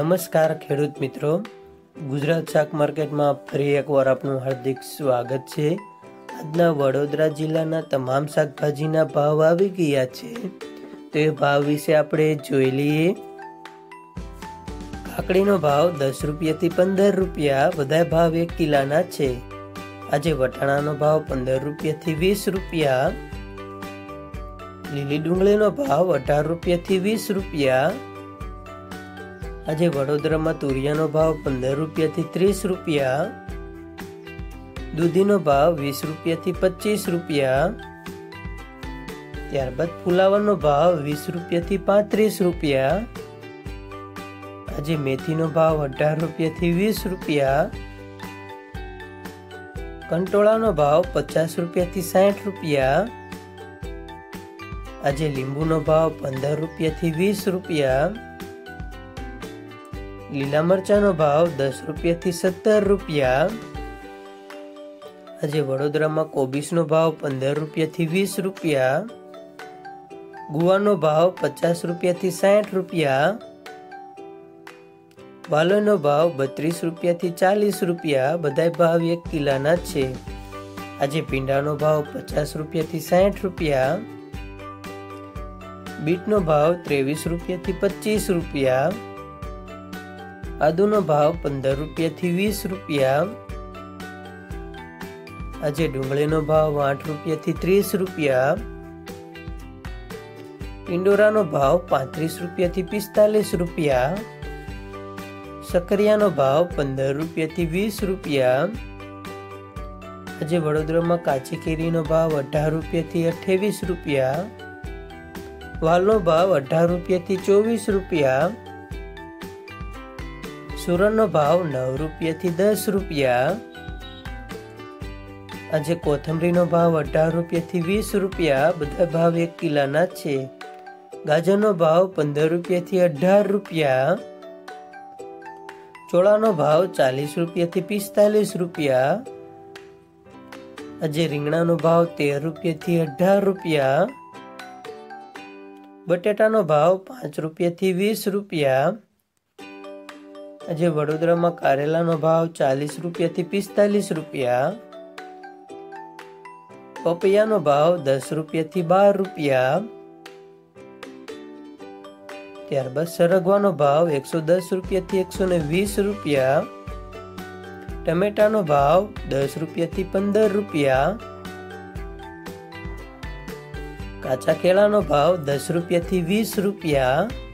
નમસ્કાર ખેડૂત મિત્રો, ગુજરાત શાક માર્કેટમાં ફરી એકવાર આપનું હાર્દિક સ્વાગત છે। આજના વડોદરા જિલ્લાના તમામ શાકભાજીના ભાવ આવી ગયા છે, તો એ ભાવ વિશે આપણે જોઈ લઈએ। કાકડીનો ભાવ 10 રૂપિયાથી 15 રૂપિયા, બધા ભાવ 1 કિલોના છે। આજે વટાણાનો ભાવ 15 રૂપિયાથી 20 રૂપિયા, લીલી ડુંગળીનો ભાવ 18 રૂપિયાથી 20 રૂપિયા। આજે વડોદરામાં તુરિયાનો ભાવ 15 રૂપિયાથી 30 રૂપિયા, દૂધીનો ભાવ 20 રૂપિયાથી 25 રૂપિયા, ત્યારબાદ ફુલાવરનો ભાવ 20 રૂપિયાથી 35 રૂપિયા। આજે મેથીનો ભાવ 18 રૂપિયાથી 20 રૂપિયા, કંટોળાનો ભાવ 50 રૂપિયાથી 60 રૂપિયા। આજે લીંબુનો ભાવ 15 રૂપિયાથી 20 રૂપિયા, લીला मरचानो भाव 10 રૂપિયાથી 17 રૂપિયા। આજે વડોદરામાં કોબીસનો ભાવ 15 રૂપિયાથી 20 રૂપિયા, ગુવારનો ભાવ 50 રૂપિયાથી 60 રૂપિયા, વાલોનો ભાવ 32 રૂપિયાથી 40 રૂપિયા, બધા ભાવ 1 કિલોના છે। આજે ભીંડાનો ભાવ 50 રૂપિયાથી 60 રૂપિયા, બીટનો ભાવ 23 રૂપિયાથી 25 રૂપિયા, आदूनो भाव 15 રૂપિયાથી 20 રૂપિયા। આજે ડુંગળીનો ભાવ 8 રૂપિયાથી 30 રૂપિયા, टिंडोरानो भाव 35 રૂપિયાથી 45 રૂપિયા, सकरियानो भाव 15 રૂપિયાથી 20 રૂપિયા। આજે વડોદરામાં કાચી કેરીનો ભાવ 18 રૂપિયાથી 28 રૂપિયા, વાલનો ભાવ 18 રૂપિયાથી 24 રૂપિયા, सूरननो भाव 9 રૂપિયાથી 10 રૂપિયા। આજે કોથમરીનો ભાવ 18 રૂપિયાથી 20 રૂપિયા, બધા ભાવ 1 કિલોના છે। ગાજરનો ભાવ 15 રૂપિયાથી 18 રૂપિયા, ચોળાનો ભાવ 40 રૂપિયાથી 45 રૂપિયા। આજે રીંગણાનો ભાવ 13 રૂપિયાથી 18 રૂપિયા, બટેટાનો ભાવ 5 રૂપિયાથી 20 રૂપિયા। આજે વડોદરામાં કારેલાનો ભાવ 40 રૂપિયાથી 45 રૂપિયા, પપૈયાનો ભાવ 10 રૂપિયાથી 12 રૂપિયા। ત્યારબાદ સરગવાનો ભાવ 110 રૂપિયાથી 120 રૂપિયા, ટમેટાનો ભાવ 10 રૂપિયાથી 15 રૂપિયા, કાચા કેળાનો ભાવ 10 રૂપિયાથી 20 રૂપિયા।